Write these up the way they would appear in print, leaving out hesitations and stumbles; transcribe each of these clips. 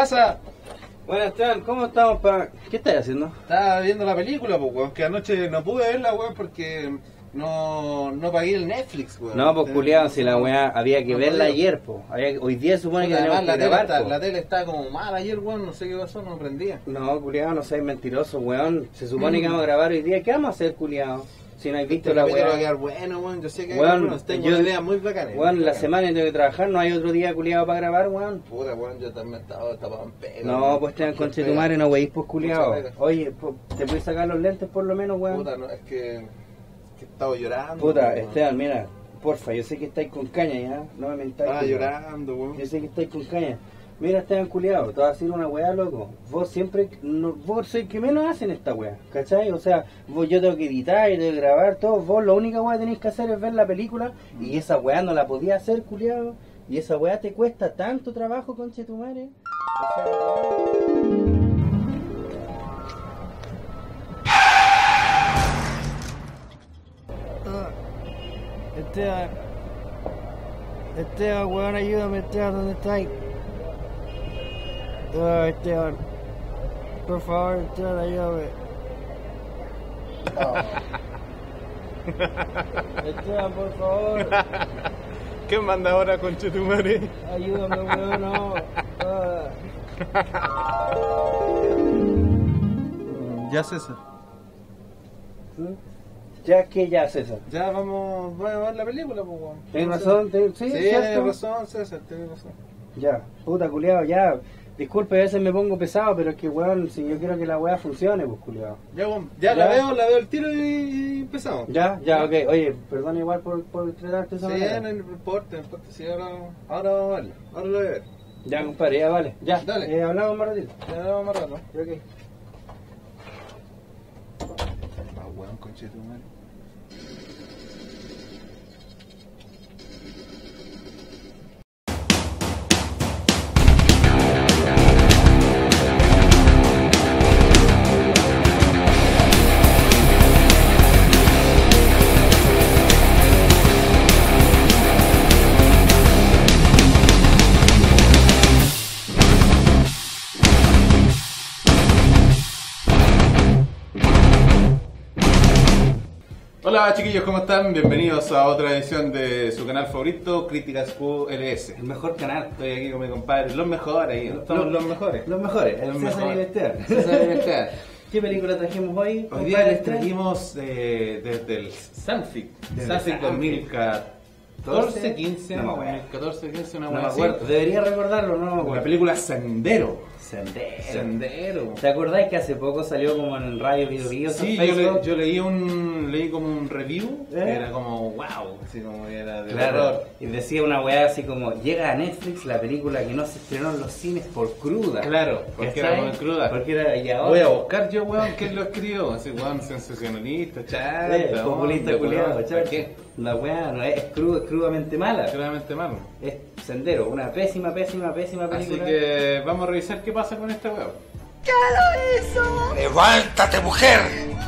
casa. Bueno, Esteban, ¿cómo estamos para...? ¿Qué estás haciendo? Estaba viendo la película, pues, weón, que anoche no pude verla, weón, porque no pagué el Netflix, weón. No, pues culiado, si la weá había que verla ayer, pues. Hoy día supone que tenemos que grabar, la tele estaba como mala ayer, weón, no sé qué pasó, no prendía. No, culiado, no seas mentiroso, weón. Se supone que vamos a grabar hoy día. ¿Qué vamos a hacer, culiado? Si no has visto la weá. Va a quedar bueno, weón, yo sé que weón, tengo ideas muy bacanas. Weón, la semana tengo que trabajar, no hay otro día, culiado, para grabar, weón. Puta, weón, yo también estaba tapado en pega. No, pues te conche tu madre, no weís, pues, culiado. Oye, ¿te puedes sacar los lentes por lo menos, weón? Puta, no, es que estaba llorando. Puta, Esteban, mira, porfa, yo sé que estáis con caña, ¿ya? No me mentáis. Estaba llorando, weón. Yo sé que estáis con caña. Mira, Esteban culiado, te vas a decir una weá, loco. Vos siempre, vos sois el que menos hacen esta weá, ¿cachai? O sea, yo tengo que editar y tengo que grabar todo. Vos la única weá que tenéis que hacer es ver la película. Y esa weá no la podía hacer, culiado. Y esa weá te cuesta tanto trabajo, conche tu madre. O sea, Esteban, weón, ayúdame, Esteban, ¿dónde estáis? Esteban, por favor, Esteban, ayúdame. Esteban, por favor. ¿Qué manda ahora, conchetumare? Ayúdame, weón, no. Ya, César. Ya que ya, César. Ya vamos a ver la película, pues, weón. ¿Tienes razón? Sí, tienes razón, César, tienes razón. Ya, puta culiao, ya. Disculpe, a veces me pongo pesado, pero es que, weón, si yo quiero que la weá funcione, pues culiao. Ya, weón, ya la veo el tiro y empezamos. Ya, ok. Oye, perdón igual por tratarte esa manera. Sí, no importa, sí, ahora vamos a verla, ahora lo voy a ver. Ya, compadre, ya vale. Ya, dale. Hablamos más ratito. Ya hablamos más rato. Ok. Weón, conchetumare. Hola chiquillos, ¿cómo están? Bienvenidos a otra edición de su canal favorito, Críticas QLS. El mejor canal. Estoy aquí con mi compadre, los mejores ahí, estamos los mejores. Los mejores, el César y el Esteban. César y el Esteban. ¿Qué película trajimos hoy? Hoy día les trajimos desde el Sanfic 2014, 15, no, 2014, 15, una no me buena acuerdo. Debería recordarlo, no. La película Sendero. Sendero. ¿Te acordáis que hace poco salió como en Radio Video Videos? Sí, yo leí como un review, era como wow, así como era de terror. Y decía una weá así como, llega a Netflix la película que no se estrenó en los cines por cruda. Claro, porque era muy cruda. Porque era, y ahora... Voy a buscar yo, weón, quién lo escribió, así weón, sensacionalista, chata, populista culiado, ¿qué? La weá no es cruda, es crudamente mala. Crudamente malo. Es Sendero, una pésima película. Así que vamos a revisar qué pasa con esta weá. ¿Qué lo hizo? ¡Levántate, mujer!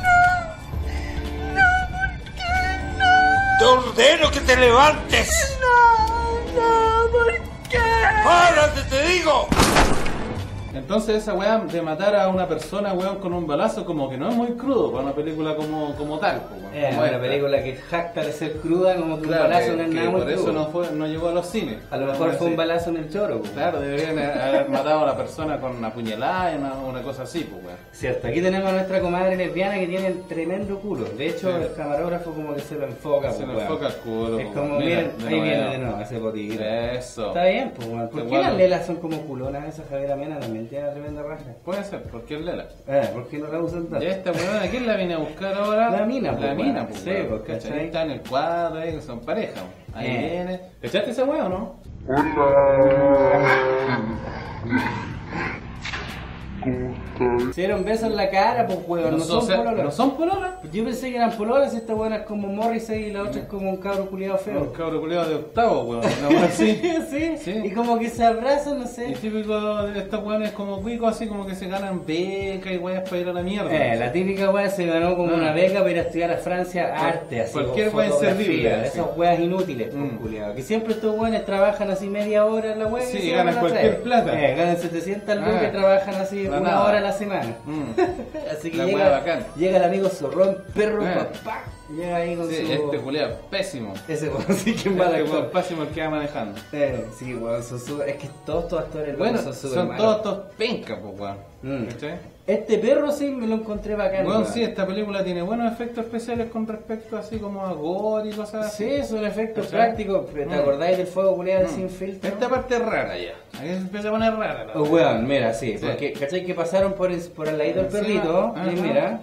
No, ¿por qué no? ¡Te ordeno que te levantes! No, ¿por qué? ¡Párate, te digo! Entonces esa weá de matar a una persona, weón, con un balazo, como que no es muy crudo para una película como tal. Como una película que jacta de ser cruda, como que un balazo no es nada muy por eso crudo. no llegó a los cines. A lo mejor fue un balazo en el choro. Claro, deberían haber matado a la persona con una puñalada y una cosa así, pues weón. Cierto, aquí tenemos a nuestra comadre lesbiana que tiene el tremendo culo. De hecho, el camarógrafo como que se lo enfoca. Se lo enfoca el culo. Es como, miren, ahí viene de nuevo ese potito. Eso. Está bien, pues weón. ¿Por qué las lelas son como culonas? Esa Javiera Mena también tiene una tremenda raja. Puede ser, porque es lela. ¿Por qué no la usan tanto? ¿Y esta weón a quién la viene a buscar ahora? La mina, pues. La mina, pues. Sí, porque ahí está en el cuadro, ahí que son pareja. Ahí viene. ¿Echaste esa weón o no? Hola. ¿Cómo Se dieron besos en la cara, pues weón, no son pololas. ¿No son pololas? Yo pensé que eran pololas y esta buena es como Morrissey y la otra es como un cabro culiado Un feo. cabro culiado de octavo, weón. Una weá así. Sí, Sí. y como que se abrazan, no Y sé. típico de estos weones como cuicos, así como que se ganan becas y weas para ir a la mierda. La típica wea se ganó como una beca para ir a estudiar a Francia arte, así Cualquier como wea fotografía, inservible, así. esas weas inútiles, pues, culiao. Que siempre estos weones trabajan así media hora en la wea Sí, y se ganan van a cualquier traer. plata. Ganan 700 lucas Ah. y trabajan así La una nada. hora a la semana. Así que La wea bacán. llega el amigo zorrón, perro, Ah. papá, llega ahí con Sí, su... este culiado, pésimo. Ese weón sí que es mal Este actor. weón pésimo el que va manejando. Sí, weón, son súper... Es que todos estos actores Bueno, son súper son malos. todos pencas, pues weón. ¿Cachai? Este perro sí me lo encontré bacán. Weón, weón. sí, esta película tiene buenos efectos especiales con respecto así como a gore y cosas así. Sí, son efectos ¿Cachai? prácticos. ¿Te acordáis del fuego culiado de sin filtro? Esta parte es rara ya. Aquí se empieza a poner rara. la Oh, wea. weón, mira, sí, Sí. porque ¿cachai que pasaron por el ladito del Encima, perrito? ajá. Y mira.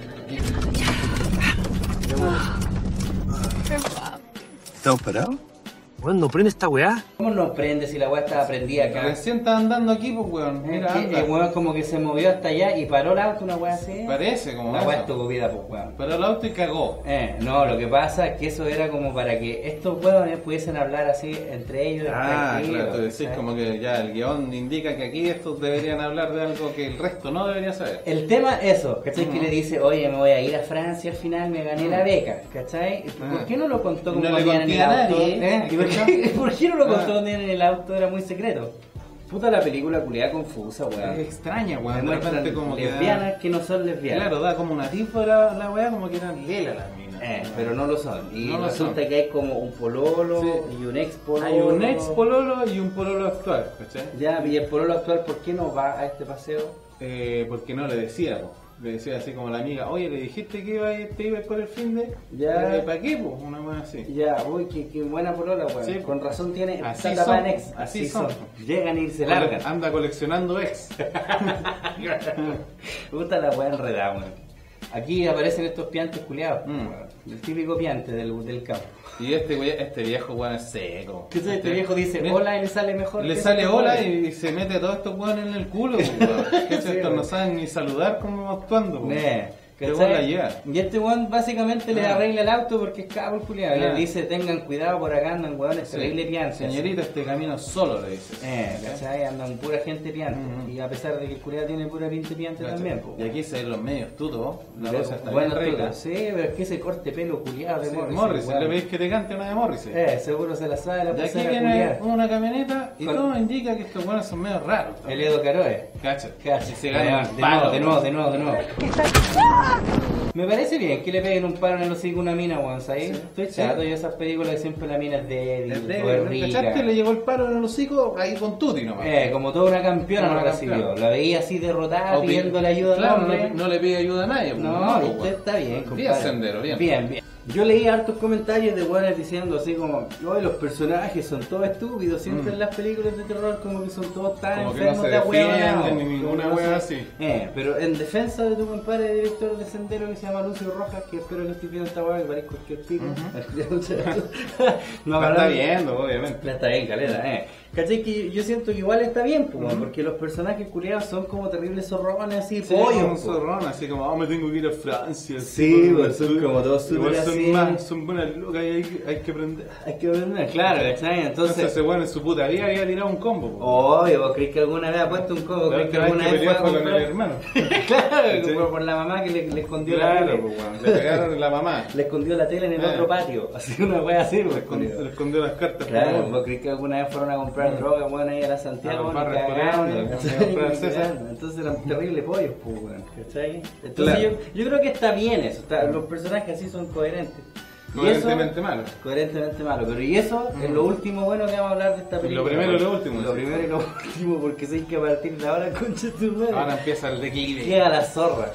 ¿Está operado? Weón, ¿no prende esta weá? ¿Cómo nos prende si la weá estaba prendida acá? Recién está andando aquí, pues weón. Mira, Que anda. el weón como que se movió hasta allá y paró el auto, una weá así. Parece como La eso. weá estuvo vida, pues weón. Pero el auto y cagó. No, lo que pasa es que eso era como para que estos weones pudiesen hablar así entre ellos. Ah, tranquilos, claro, tú decís ¿sabes? como que ya el guión indica que aquí estos deberían hablar de algo que el resto no debería saber. El tema eso, ¿cachai? Que le dice, oye, me voy a ir a Francia al final, me gané la beca, ¿cachai? ¿Por qué no lo contó como No le venían en conté el a auto? nadie, ¿Y por qué no lo contó Ah. cuando iban en el auto? Era muy secreto. Puta la película culiada confusa, Es weón. extraña, weón. De Demuestran repente como que lesbianas que no son lesbianas. Claro, da como una tifa la weá, como que eran lela las minas. Pero no lo son. Y No lo resulta son. que hay como un pololo Sí. y un ex pololo. Hay un ex pololo y un pololo actual, ¿cachai? Ya, y el pololo actual, ¿por qué no va a este paseo? Porque no le decía, po. Le decía así como la amiga, oye, le dijiste que te iba por el fin de... Ya. ¿Para qué, po? Una weá así. Ya, uy, qué buena polola, weón. Sí. Con razón tiene. Así está tapada son, en ex. así son. Llegan y se largan. Anda coleccionando ex. Me gusta la weá enredada, weón. Aquí aparecen estos piantes culiados, weón. El típico piante del campo. Y este viejo weón es seco. ¿Qué este viejo dice Mira, hola y le sale mejor? Le que sale ese hola weón? y se mete a todos estos weones en el culo, weón. Que Sí, estos no weón. saben ni saludar como actuando, weón. ¿Cachai? Qué bola lleva. Y este weón básicamente le arregla el auto porque es cabo el culiado. Y Ah. le dice tengan cuidado por acá andan weones Sí. terrible piantes. Señorita, este camino solo, le dices. ¿Cachai? Andan pura gente piante. Ujú. Y a pesar de que el culiado tiene pura pinta piante también, po, Y aquí se ven los medios tutos, la cosa está bueno, bien regla. sí, pero es que ese corte pelo culiado de Sí, Morrissey. Morrissey, weón. le pedís que te cante una de Morrissey. Seguro se la sabe la Y aquí pulsera viene culiada. una camioneta y Con- todo indica que estos buenos son medio raros. El Edo Caroe. Cacha. Cacha. Y se ganan un de palo. nuevo. Me parece bien que le peguen un palo en el hocico a una mina, weón, ¿sabes? Estoy chato, yo esas películas que siempre la mina es débil, El o es débil, ¿cachaste? Le rica. llegó el palo en el hocico ahí con Tuti nomás. Como toda una campeona Como no una recibió. campeona. La veía así derrotada, O pi- pidiendo la ayuda Claro, del hombre. no le pide ayuda a nadie. pues, No, pues, usted weón. está bien, compadre. Bien, Sendero, bien. Bien. Yo leí hartos comentarios de buenas diciendo así como, oye, los personajes son todos estúpidos, siempre en las películas de terror como que son todos tan Como que no enfermos se de defienden ahueonados. ni ninguna Como que wea no así. pero en defensa de tu compadre director de Sendero que se llama Lucio Rojas, que espero que estés viendo esta weá que parezca cualquier pico. No, La está hablando- viendo, obviamente. La está bien, caleta, ¿Cachai? Que yo siento que igual está bien, pues, porque los personajes culiados son como terribles zorrones así, Sí, pollos. un po. zorrón, así como, me tengo que ir a Francia. Sí, por- pues, son como todos igual súper así. son buenas locas y hay que aprender. Hay que ver, claro, ¿cachai? Entonces ese weón en su puta vida había tirado un combo. po. Oye, ¿vos crees que alguna vez ha puesto un cobo? La ¿Crees que otra vez alguna que vez fue a peleó fue con el comprar? hermano. Claro, ¿Sí? como por la mamá que le escondió la Claro, tele. pues, weón. Le pegaron la mamá. Le escondió la tele en el Eh. otro patio. Así una wea así, pues. Le escondió las cartas. Claro, po. ¿vos crees que alguna vez fueron a comprar droga, weón, ahí a la Santiago? A los Ni barrios cagando, coreanos, ¿cachai? a comprar Ni César. cagando. Entonces eran terribles pollos, pues, weón, ¿cachai? Entonces Claro. yo creo que está bien eso, los personajes así son coherentes. Y Coherentemente malo. Coherentemente malo, pero y eso es lo último bueno que vamos a hablar de esta película. Lo primero y lo último, Lo sí. primero y lo último, porque sé que a partir de ahora, concha tu madre, Ahora empieza el declive. llega la zorra.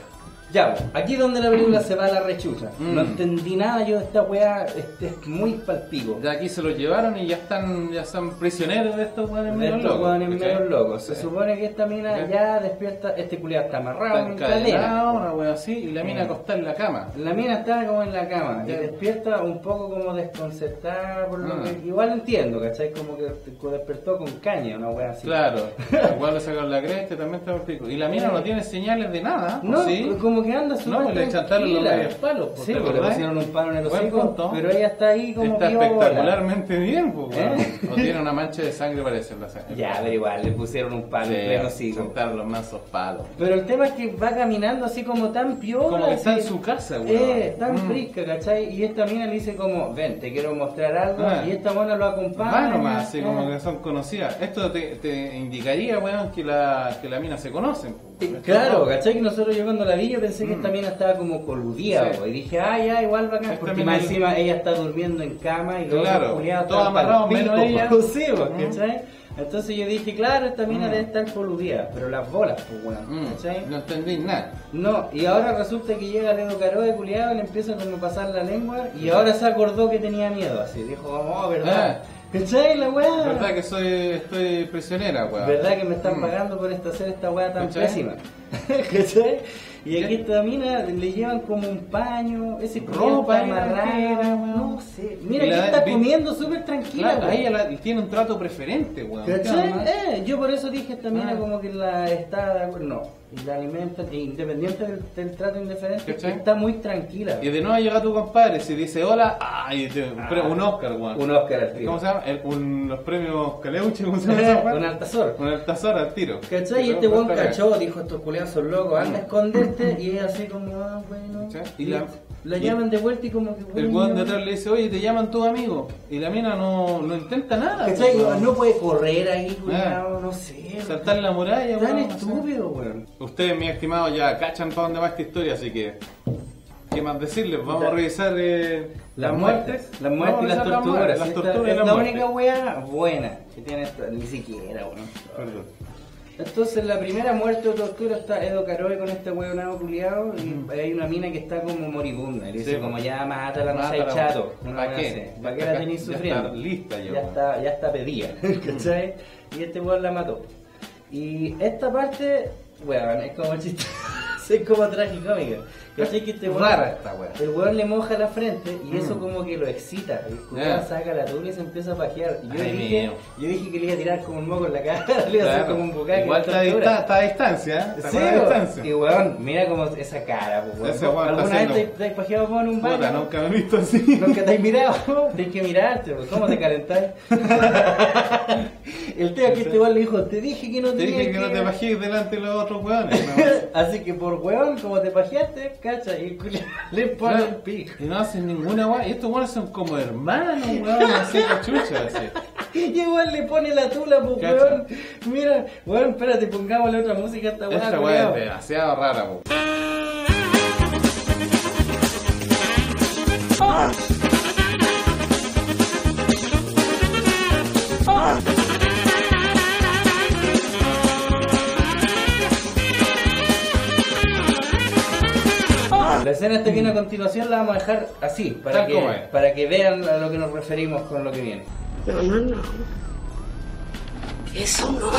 Ya, aquí donde la película se va a la rechucha. No entendí nada yo de esta weá, es muy palpico. Ya aquí se los llevaron y ya están prisioneros de estos weones medio Estos locos. weones ¿cachai? medio locos. Se Sí. supone que esta mina ¿Cachai? ya despierta, este culiado está amarrado Está en cadena. encadenado, una wea así, y la mina acostada en la cama. La mina está como en la cama y Ya. despierta un poco como desconcertada por lo Ah. que igual entiendo, ¿cachai? Como que despertó con caña, una wea así. Claro, igual le sacaron la cresta, también está por pico. Y la mina no tiene señales de nada, No, ¿sí? como que anda súper No, le chantaron los tranquila. medios palos, pues, Sí, ¿te porque le acordás? pusieron un palo en el Buen hocico, punto. pero ella está ahí como Está piola. espectacularmente bien, pues, weón. ¿Eh? O tiene una mancha de sangre, parece en la sangre. Ya, pero igual, le pusieron un palo en pleno Sí, hocico. chantaron los mansos palos. Pero el tema es que va caminando así como tan piola. Como que está en así, su casa, weón. tan Mm. frisca, ¿cachai? Y esta mina le dice como, ven, te quiero mostrar algo. Ah. Y esta mona lo acompaña. Va nomás, así como Ah. que son conocidas. Esto te indicaría, weón, que la mina se conocen. Claro, ¿cachai? Que nosotros yo cuando la vi yo pensé que esta mina estaba como coludida, Sí. po, y dije, ya, igual bacán, Esta porque mina- más encima ella está durmiendo en cama y los Claro, otros culiados todos están pa'l amarrados, pico, menos ella. po, sí, po, ¿cachai? Entonces yo dije, claro, esta mina debe estar coludida, pero las bolas, pues weón, ¿cachai? No entendí nada. No, y ahora resulta que llega Leo Caro de culiado y le empieza como a pasar la lengua y ahora se acordó que tenía miedo, así, dijo, oh, ¿verdad? ¿Cachai la weá? ¿Verdad que estoy prisionera, weón? ¿Verdad que me están pagando por hacer esta weá tan ¿Cachai? pésima? ¿Cachai? Y aquí esta mina le llevan como un paño, ese Ropa ropa entera, amarrada, weón. no sé. Mira Y que la- está vi- comiendo súper tranquila, Claro, a weón. ella tiene un trato preferente, weón. ¿Cachai? ¿Qué Yo por eso dije esta mina Ah. como que la está de acuerdo, no. Y la alimenta, independiente del trato indiferente, ¿Cachai? está muy tranquila. Y de nuevo llega tu compadre, si dice hola, ¡ay! Un Oscar, weón. Un Oscar al tiro. ¿Cómo se llama? Los premios Caleuche, ¿cómo se llama esa weá? Un Altazor. Un Altazor al tiro. ¿Cachai? Y este buen cachó, dijo, estos culiados son locos, anda a esconderte, y ella así como, bueno. ¿Cachai? Y Y la llaman de vuelta y como que, El bueno. weón de atrás le dice, oye, te llaman tus amigos. Y la mina no intenta nada. ¿Cachai? weón. No puede correr ahí, culiado, no sé. Saltar la muralla, Tan weón, no sé. estúpido, weón. Ustedes, mis estimados, ya cachan para dónde va esta historia, así que... ¿Qué más decirles? Vamos Ya. a revisar Las muertes y las Vamos a torturas. revisar las Esta torturas y es las la muertes. única weá buena que tiene esta, ni siquiera, weón. Perdón. Entonces la primera muerte o tortura está Edo Caroe con este huevonado culiado y hay una mina que está como moribunda. Y le dice Sí, como pues. ya mátala, no Mátala. seas chato. ¿Pa' qué? ¿Para qué la tenéis Ya sufriendo? está lista ya, Ya está pedida, ¿cachai? Y este weón la mató. Y esta parte, weón, es como chiste. Es como tragicómica. ¿Cachai? Que este weón, Rara esta weá. el weón le moja la frente y eso como que lo excita. El culiao Ya. saca la tula y se empieza a pajear. Y Ay, yo dije que le iba a tirar como un moco en la cara, le iba a hacer Claro. como un bucaque. Igual está a tortura. está a distancia, ¿eh? Está Sí, a distancia. y weón, mira como esa cara, pues, weón. Ese weón está ¿Alguna vez haciendo- te has pajeado con un baño? Puta, nunca me he visto así. Nunca te has mirado, tienes que mirarte, pues, ¿cómo te calentáis? El tema es que este weón le dijo, te dije que no Te tenías dije que no te pajees delante de los otros weones. ¿no? Así que por weón, como te pajeaste, cacha, y el culiao le pone el pico. Y no hacen ninguna weá. Y estos weones son como hermanos, weón. Así cachucha, así. Y igual le pone la tula, pues Cacha. weón. Mira, weón, espérate, pongámosle otra música a esta weá. Esta weá culiao. es demasiado rara, po. La escena esta que viene a continuación la vamos a dejar así, Tal como es. para que vean a lo que nos referimos con lo que viene. No, no, no. Eso no.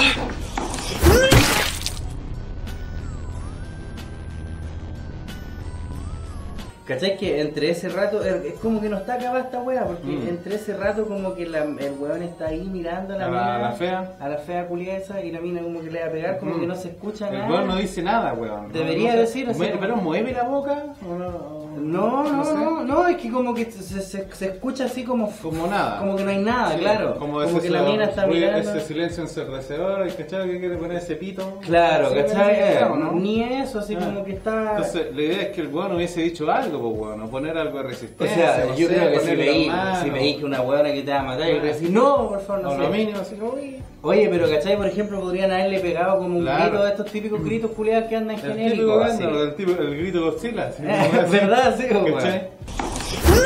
¿Cachai? Que entre ese rato, es como que no está acabada esta wea, porque entre ese rato como que el weón está ahí mirando a la A mina, la fea. a la fea culia esa, y la mina como que le va a pegar, como que no se escucha El nada. weón no dice nada, weón. Debería decir, así como- Pero mueve la boca. ¿O no sé. No, es que como que se escucha así como nada. como que no hay nada, Sí, claro. Como, que la mina está mirando. Ese silencio ensordecedor, ¿cachai? Que quiere poner ese pito. Claro, Sí, ¿cachai? claro, ¿no? Ni eso, así Ah. como que está... Entonces, la idea es que el weón hubiese dicho algo, pues weón, o poner algo de O resistencia. sea, no yo sé, creo que si ponerle veí, la mano. si veí que una huevona que te va a matar, yo creo que decir, no, por favor, no O sé. lo mínimo, así como, uy. Oye, pero ¿cachai? Por ejemplo, podrían haberle pegado como un Claro. grito de estos típicos gritos culiados que andan El típico genéricos, así. grito, el grito Godzilla. así, como así, ¿Verdad? Sí, weón. ¿cachai?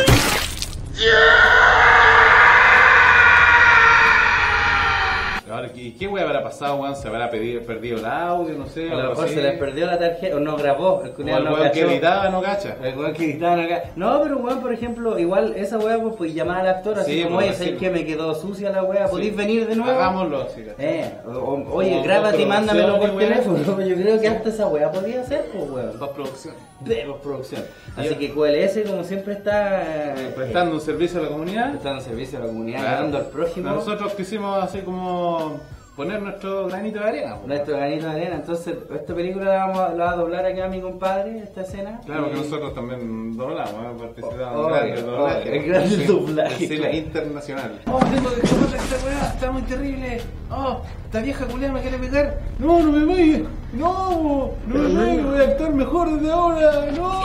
Ahora ¿y qué weá habrá pasado, weón? ¿Se habrá perdido el audio? No sé. A lo algo mejor así. se les perdió la tarjeta, o no grabó, el O culiao el no weón que cachó. editaba no cacha. El weón que editaban acá. No, pero weón, por ejemplo, igual esa weá, pues llamar al actor así Sí, como, pues, oye, ¿sabes sí. qué? Me quedó sucia la weá, ¿podéis Sí. venir de nuevo? Hagámoslo así, ¿cachai? Oye, Como grábate y mándamelo por postproducción, teléfono. Yo creo que hasta esa weá podía hacer, pues weón. Postproducción. De postproducción. Así Yo- que QLS, como siempre, está Prestando un servicio a la comunidad. prestando servicio a la comunidad, Claro. ayudando al prójimo. Nosotros quisimos así como poner nuestro granito de arena. po. Nuestro granito de arena. Entonces, esta película la va a doblar acá mi compadre, esta escena. Claro, Y- que nosotros también doblamos, participamos Oh, en grandes oh, doblajes. en grandes doblajes, En cine claro. internacional. Oh, tengo que escapar esta weá, está muy terrible. Oh, esta vieja culiada me quiere pegar. No, no me vayas. No, no me vayas, voy a actuar mejor desde ahora. No,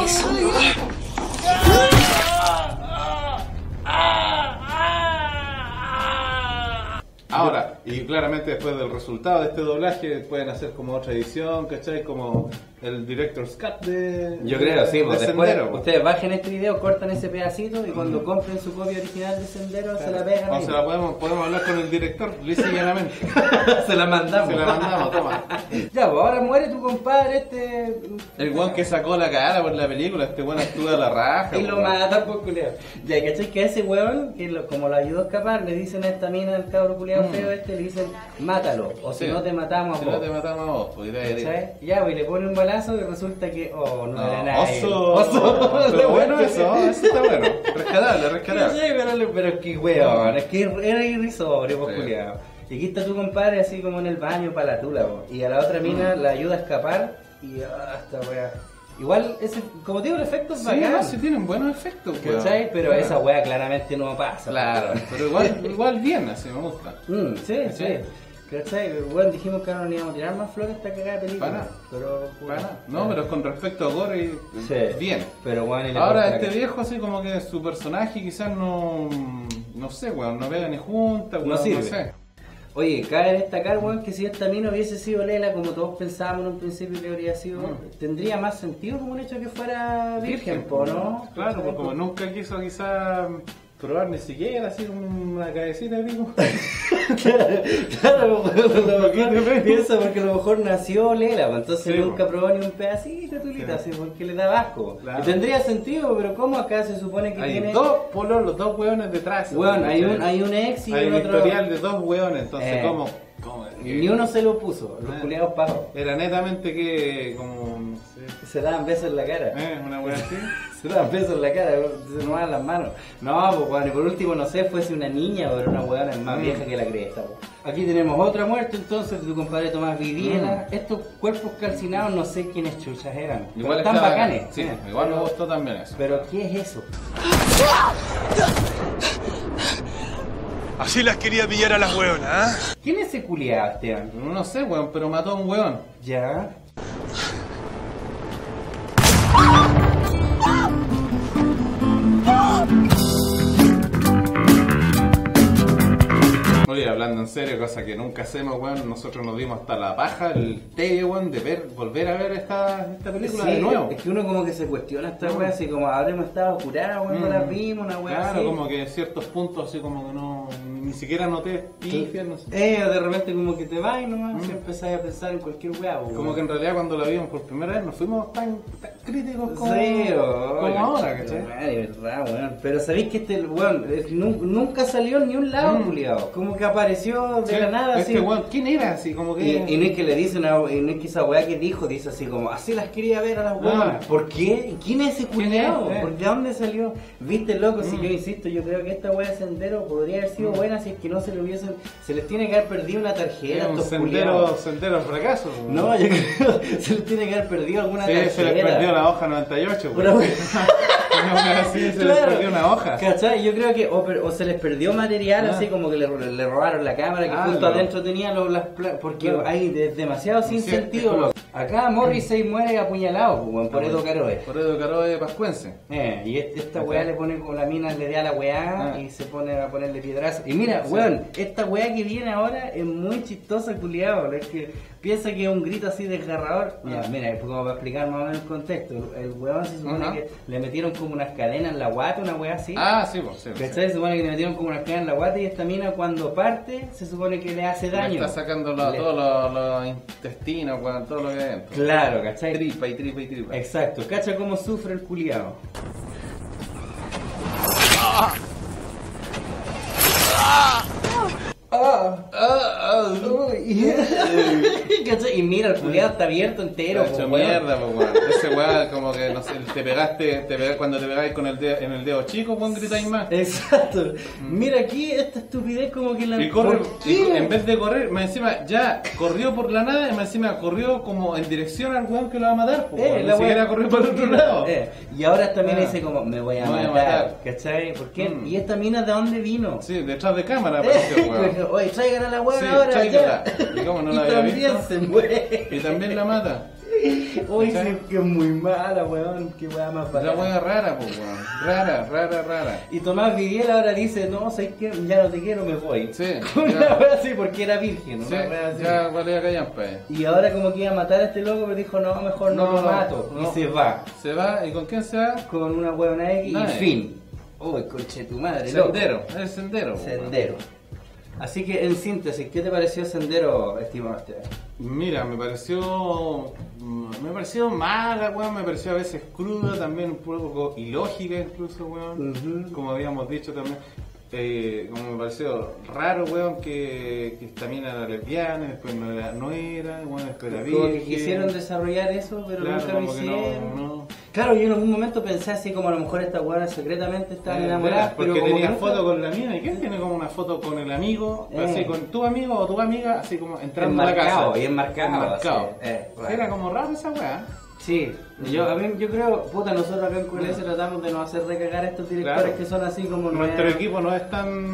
Ahora, y claramente después del resultado de este doblaje pueden hacer como otra edición, ¿cachai? Como el director's cut de... Yo creo, sí, pues de después Sendero, pues. ustedes bajen este video, cortan ese pedacito y cuando compren su copia original de Sendero se la pegan O ahí. se la podemos hablar con el director, lisa y llanamente. Se la mandamos. Se la mandamos, toma. Ya, pues ahora muere tu compadre este... El weón que sacó la cara por la película, este weón actúa a la raja. Y lo weón. matan por culiao. Ya, ¿cachai? Que a ese weón, que como lo ayudó a escapar, le dicen a esta mina del cabro culiao feo este, le dicen, mátalo, o si Sí. no te matamos a Si vos. no te matamos a vos, pues irá a herir. ¿Cachai? Ya, pues y le pone un balazo y resulta que, oh, no, era nada. Oso. Oso. Está bueno eso está bueno. Rescatable, rescatable. ¿Cachai? Pero es que weón, es que era irrisorio, pues Sí. culiao. Y aquí está tu compadre así como en el baño para la tula, po. Y a la otra mina la ayuda a escapar y esta weá. Igual, ese, como te digo, el efecto es Sí, bacán. no, sí tienen buenos efectos, weón. ¿Cachai? Pero Claro. esa weá claramente no pasa. Claro, pero igual bien, así me gusta. Sí, sí. ¿Cachai? ¿Cachai? Bueno, dijimos que ahora no íbamos a tirar más flores esta cagada de película. Para nada. Pero, Bueno, no, pero con respecto a Gore, Sí. bien. Pero bueno, y le Ahora corta este la viejo así como que su personaje quizás no sé, weón, no pega ni junta, weón, No sirve. no sé. Oye, cabe destacar, weón, que si esta mina hubiese sido Lela, como todos pensábamos en un principio que habría sido, tendría más sentido como un hecho que fuera virgen, po, ¿no? Claro, ¿Cachai? pues como nunca quiso quizás probar ni siquiera así como una cabecita de pico. Claro, weón, piensa porque a lo mejor nació Lela, pues, entonces Sí, nunca po. probó ni un pedacito, tulita, Sí. así, porque le da asco. Claro. Y tendría sentido, pero ¿cómo acá se supone que Hay tiene... dos polos, dos hueones detrás. Weón, hay ¿cachai? un ex y Hay un un otro... historial de dos hueones, entonces ¿Cómo? Ni uno se lo puso, los culiados pagos. Era netamente que como... Se daban besos en la cara. una hueá así. Se daban besos en la cara, se tomaban las manos. No, pues bueno, y por último, no sé, fuese una niña o era una hueá más vieja que la cresta. Pues. Aquí tenemos otra muerte entonces de tu compadre Tomás Vidiela. Estos cuerpos calcinados no sé quiénes chuchas eran. Igual están está- bacanes. Sí, igual me gustó también eso. Pero ¿qué es eso? Así las quería pillar a las hueonas, ¿ah? ¿Quién es ese culiado, Esteban? No sé, weón, pero mató a un weón. Ya. Oye, hablando en serio, cosa que nunca hacemos, weón, nosotros nos dimos hasta la paja, el tedio, weón, de volver a ver esta película Sí, de nuevo. es que uno como que se cuestiona esta wea, así como habremos estado curados cuando la vimos, una wea Claro, así. como que ciertos puntos así como que no, ni siquiera noté pifias, no sé. De repente como que te vas y nomás y empezás a pensar en cualquier wea. Como que en realidad cuando la vimos por primera vez no fuimos tan críticos como, Sí, como ahora, ¿cachai? Madre, verdad, weón. Pero sabéis que este weón nunca salió en ni un lado, culiado. Como que apareció de Sí, la nada, así. este weón, ¿quién era? Así como que... Y no es que le dice y no es que esa weá que dijo, dice así como, así las quería ver a las weonas. ¿Por qué? ¿Quién es ese culiado? es? ¿De dónde salió? Viste, loco, si yo insisto, yo creo que esta weá de Sendero podría haber sido buena si es que no se le hubiesen, se les tiene que haber perdido una tarjeta Era a un estos sendero culiados. fracaso. weón. No, yo creo se les tiene que haber perdido alguna Sí, tarjeta. se les perdió la hoja 98, Una weón. wea- Una wea así, se les Claro. perdió una hoja. ¿Cachai? Yo creo que o se les perdió material, así como que le robaron la cámara que justo Algo. adentro tenía porque Claro. hay demasiado sin Sí, sentido. es como- loco. Acá Morrissey muere apuñalado por Edo Caroe. Por Edo Caroe pascuense. Y esta weá le pone con la mina, le da la weá y se pone a ponerle piedrazo. Y mira, weón, esta weá que viene ahora es muy chistosa, culiado. Es que piensa que es un grito así desgarrador. Mira, como para explicar más o menos el contexto, el weón se supone que le metieron como unas cadenas en la guata, una weá así. Ah, sí, pues, sí. ¿Cachai? Se supone que le metieron como unas cadenas en la guata y esta mina cuando parte se supone que le hace daño. Le está sacando todos los intestinos, weón, todo lo que hay dentro. Claro, ¿cachai? Tripa y tripa y tripa. Exacto, cacha cómo sufre el culiao. ¿Cachai? Y mira, el culiado está abierto entero. Hecho mierda, pues, weón. Ese weón, como que no sé, cuando te pegáis con en el dedo chico, weón, gritáis más. Exacto. Mira aquí esta estupidez como que la. Y corre, ¿Por qué? en vez de correr, más encima ya corrió por la nada y más encima corrió como en dirección al weón que lo va a matar. Pues, weón. Ni siquiera corrió para el otro lado. Y ahora esta mina dice como, me voy a matar. ¿Cachai? ¿Por qué? Mm. ¿Y esta mina de dónde vino? Sí, detrás de cámara apareció, weón. Oye, traigan a la weá Sí, ahora. tráigala. Ya. Y cómo no Y la había también visto. se muere. Y también la mata. Uy, sí, ¿Cachai? que es muy mala, weón. Qué weá más La bacana. weá rara, pues, weón. Rara. Y Tomás Vidiel ahora dice, no, sé que ya no te quiero, me voy. Sí, Una ya. wea así, porque era virgen, Sí, una wea así. ya valía callampa. Y ahora como que iba a matar a este loco, pero dijo, no, mejor no lo mato. no. Y se va. Se va, ¿y con quién se va? Con una huevona X y Nadie. fin. Uy, conche tu madre, loco. Sendero, es el sendero. pues, weón. Sendero. Así que en síntesis, ¿qué te pareció Sendero, estimado Esteban? Mira, me pareció mala, weón, me pareció a veces cruda, también un poco ilógica incluso, weón, como habíamos dicho también. Como me pareció raro, weón, que esta mina era lesbiana, después no era, weón, después era Como que virgen. quisieron desarrollar eso, pero Claro, nunca lo como que hicieron. no. Claro, yo en algún momento pensé así como a lo mejor estas hueonas secretamente estaban enamoradas, porque pero como tenía que nunca- foto con la mina, ¿y quién tiene como una foto con el amigo? Así, con tu amigo o tu amiga, así como entrando a la Enmarcado, casa. y enmarcado, así, Sí, era como raro esa weá. Sí, yo creo, puta, nosotros acá en QLS tratamos de no hacer recagar a estos directores Claro. que son así como Nuestro nuevos. equipo no es tan,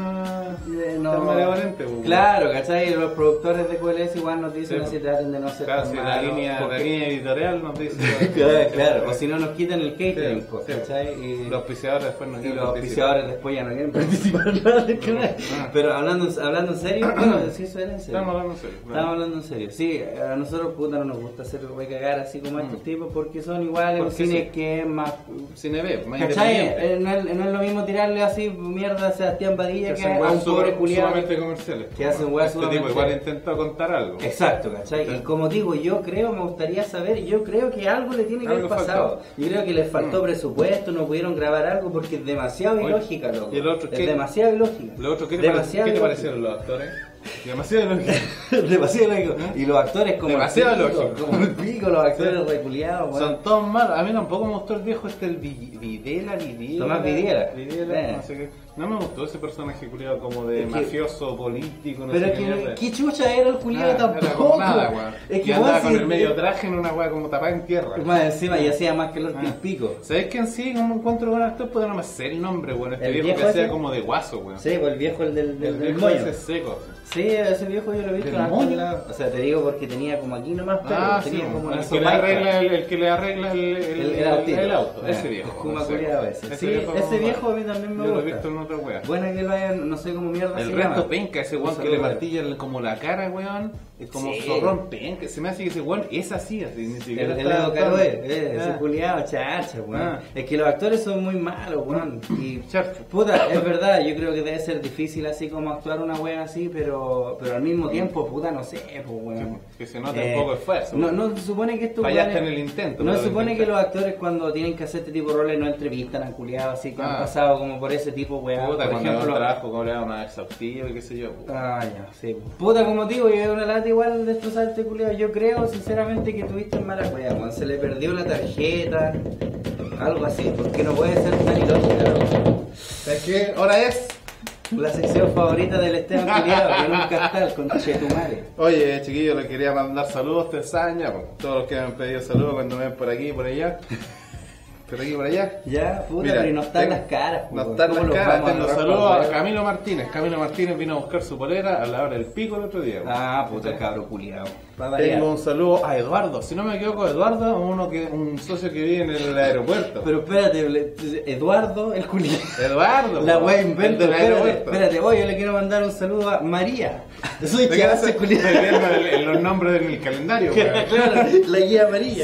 No. tan malevolente. pues, Claro, ¿cachai? Los productores de QLS igual nos dicen Sí, así, traten de no ser Claro, tan si la malos, línea porque- editorial nos dice. Claro, o si no nos quitan el catering, Sí, pues, sí. ¿cachai? Y Los auspiciadores después nos y quieren los participar. auspiciadores después ya no quieren participar nada del canal. Pero hablando en serio, bueno, sí, eso era en serio. Estamos hablando en serio. Estamos hablando en serio. Sí, a nosotros puta no nos gusta hacer recagar así como estos tipos porque son iguales, un Porque cine sí. que es más... Cine B, más ¿Cachai? independiente. No es lo mismo tirarle así mierda a Sebastián Badilla que hacen a weas un pobre culiado. sumamente comerciales. que hacen weas Este tipo sumamente- igual intentó contar algo. Exacto, ¿cachai? Y como digo, me gustaría saber, yo creo que algo le tiene que haber Algo pasado. faltó. Yo creo que les faltó presupuesto, no pudieron grabar algo porque es demasiado Oye, ilógica, loco. ¿y el otro es qué? demasiado ilógica. Lo otro, ¿qué te Demasiado ilógica. parecieron los actores? Demasiado lógico. Demasiado lógico. Y los actores como Demasiado el pico, lógico. como el pico, los actores reculiados, weón. Son todos malos. A mí tampoco me gustó el viejo el Videla. Tomás Vidiela. No sé qué. No me gustó ese personaje culiado como de Es que- mafioso, político, no Pero sé es qué que, mierda. ¿qué chucha era el culiado Nada, tampoco? era como nada, weón. Es que y andaba weón, con sí, el medio traje en una weá como tapada en tierra. Más encima y hacía más que el pico. ¿Sabes quién sí? Como encuentro con actor, puedo no me sé el nombre, weón. Este ¿El viejo viejo que hacía ese? como de guaso, weón. Sí, pues el viejo, el del El viejo moño. ese seco. Sí, ese viejo yo lo he visto ¿Del en algún moño? lado. O sea, te digo porque tenía como aquí nomás pelo, Ah, sí, tenía como una el que le sopaipilla. arregla el que le arregla el auto. Ese Ah, viejo. es como no sé. culiado ese. Sí, ese viejo a mí también me Yo lo he gusta. visto en otra wea. Bueno que lo hayan, no sé cómo mierda El se resto llama. penca, ese weón Ese que le weón. martilla como la cara, weón. Es como Sí. zorrón penca. Se me hace que ese weón es así, ni siquiera El está Edo actuando. Caroe, ese Ah. culiado, chacha, weón. Ah. Es que los actores son muy malos, weón. Y Chacha. puta, es verdad, yo creo que debe ser difícil así como actuar una wea así, pero al mismo tiempo, puta, no sé, pues weón. Que se nota un poco de esfuerzo. No se supone que esto Fallaste en el intento. No pero se supone lo que los intentaste. actores cuando tienen que hacer este tipo de roles no entrevistan a culiados así que han Ah. pasado como por ese tipo, weón. Puta, Por cuando hago un ejemplo, trabajo como le hago más exhaustivo y qué sé yo. ah, ya, sí. Puta, como digo, yo es una lata igual destrozar este culiado. Yo creo, sinceramente, que tuviste mala wea, weón. Se le perdió la tarjeta, algo así, porque no puede ser tan ilógica, loco. ¿Sabes qué? Ahora es. La sección favorita del Esteban culiado, que nunca está, el conchetumare. Oye, chiquillos, les quería mandar saludos, ustedes saben ya, pues, todos los que me han pedido saludos cuando me ven por aquí y por allá. Por aquí por allá. Ya, puta, Mira, pero no están tengo- las caras. No po, están ¿cómo las los caras. vamos a Tengo agarrar saludos para a el Camilo Martínez. Camilo Martínez vino a buscar su polera a la hora del pico el otro día. Ah, puta, el cabro culiado. Tengo un saludo a Eduardo. Si no me equivoco, Eduardo, un socio que vive en el aeropuerto. Pero espérate, Eduardo, el culiado. Eduardo. La po, wea el invento, del espérate, aeropuerto. espérate, yo le quiero mandar un saludo a María. Soy ¿De qué que hace hace culiado. los nombres en el calendario? weón. Claro, la guía amarilla.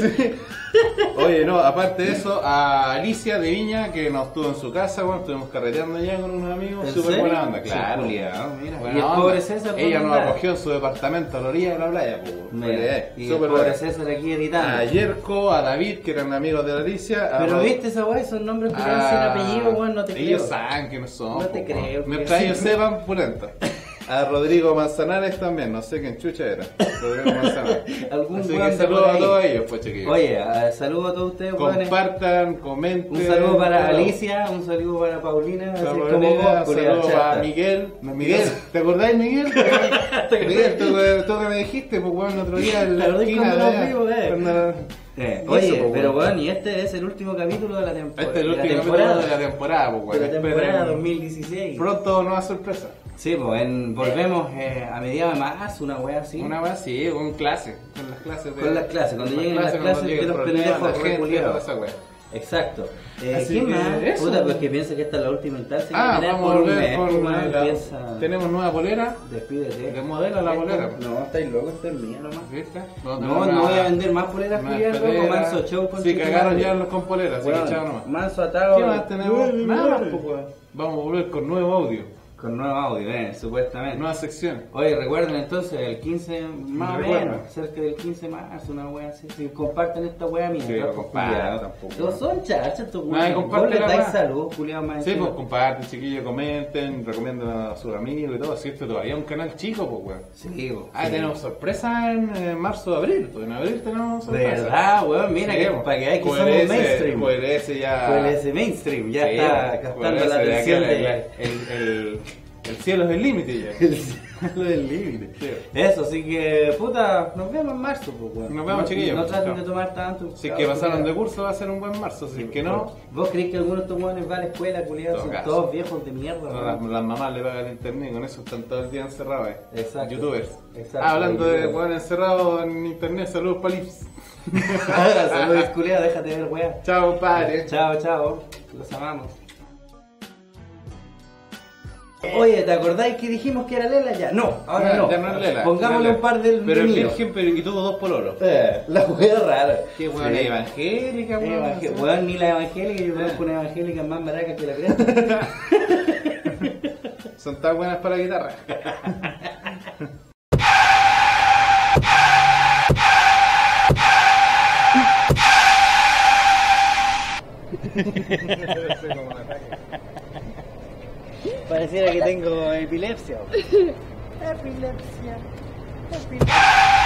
Oye, no, aparte de eso, a Alicia de Viña, que nos estuvo en su casa, bueno, estuvimos carreteando ya con unos amigos, ¿En súper serio? buena onda, claro. Sí, culiao, mira. Buena Y el onda. pobre César, ella ¿dónde nos anda? acogió en su departamento a la orilla de la playa, pues. Mira, y el súper pobre buena. César aquí editando. A Yerko, a David, que eran amigos de la Alicia. a Pero Rod- viste esa weá, son nombres culiados sin apellido, weón, no te creo. Ellos saben que no son. No te po, creo, weón. que Mientras sí. ellos sepan, pulenta. A Rodrigo Manzanares también, no sé quién chucha era. Rodrigo Manzanares. Algún Así weón que de saludos por a ahí. todos ellos, pues chiquillos. Oye, saludos a todos ustedes, weones. Compartan, comenten. Un saludo para todo. Alicia, un saludo para Paulina, así Saludos como vos, para culiao, chata. Miguel. Miguel, ¿te acordáis, Miguel? Miguel, tú que me dijiste, pues bueno, el otro día en la ¿Te acordás esquina cuando de nos allá, vimos, cuando- Oye, Eso, pues, pero weón. weón, y este es el último capítulo de la temporada. Este es el último capítulo de la temporada, pues De bueno. la temporada Esperen 2016. pronto nueva sorpresa. Sí, pues volvemos a mediados de marzo, una wea así. Una vez así, con clase, con las clases de... Con las clases, cuando con lleguen las cuando clases llegue que el los problema, pendejos la gente, reculiados. toda esa wea. Exacto. Así ¿Quién que más? eso. Puta, pues que piensa que esta es la última instancia. que Ah, tenemos vamos a por un volver mes, con weón, la... piensa- Tenemos nueva polera. Despídete. De modelo la polera. No, estáis locos, esto es mía nomás. ¿Viste? No voy a vender más poleras, Una culiados, loco, polera. manso show con Sí, tu cagaron madre. ya los con poleras, así Weón, que chao nomás. manso atado. ¿Qué más tenemos? Nada, pues, weón. Vamos a volver con nuevo audio, Con nuevo audio, supuestamente. nueva sección. Oye, recuerden entonces el 15, más o Recuerda. menos, cerca del 15 de marzo, una wea así. Si comparten esta wea mía, Sí, pues, compartan, culiao. tampoco. Todos son chachas, estos Nadie weones. comparte Vos les la dais wea. salud, culiao, más Sí, encima. pues comparten, chiquillos, comenten, recomienden a sus amigos y todo. Si esto todavía es un canal chico, pues, weón. Sí, pues. Ah, tenemos sorpresa en marzo, abril. Pues en abril tenemos sorpresa. ¿Verdad, weón? Mira, Sí, que, pues. para que veáis que somos QLS, mainstream. QLS ya... QLS mainstream, ya Sí, está pues, captando QLS la de atención aquel, de... el cielo es el límite ya. El cielo del límite. Sí. Eso, así que, puta, nos vemos en marzo, pues, weón. Nos vemos, chiquillos. No traten Chao. de tomar tanto. Si es chao, que pasaron culiao. de curso va a ser un buen marzo, si es que no, ¿Vos creés que algunos de estos weones van a la escuela, culiados? Todo Son caso. todos viejos de mierda, las weón. mamás le pagan el internet y con eso están todo el día encerrados. Exacto. Youtubers. Exacto. Ah, hablando de Youtubers. weón encerrados en internet, saludos para Lips. Saludos, culiao, déjate ver, weón. Chao, compadre. Chao, chao. Los amamos. Oye, ¿te acordáis que dijimos que era Lela ya? No, ahora no. Ya no es Lela. Pongámosle un par de Pero es niños. virgen pero, y tuvo dos pololos. La wea rara. Qué weón es evangélica, weón. Weón, ni la evangélica, yo conozco una evangélica más maraca que la cresta. Son tan buenas para la guitarra. Pareciera que tengo epilepsia. Epilepsia. Epilepsia.